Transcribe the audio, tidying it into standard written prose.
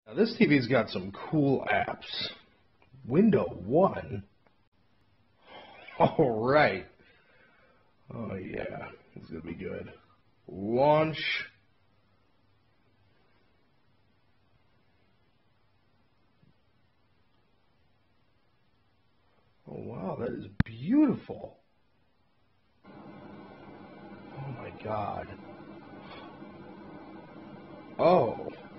Now, this TV's got some cool apps. Window 1? All right. Oh, yeah. This is going to be good. Launch. Oh, wow. That is beautiful. Oh, my God. Oh.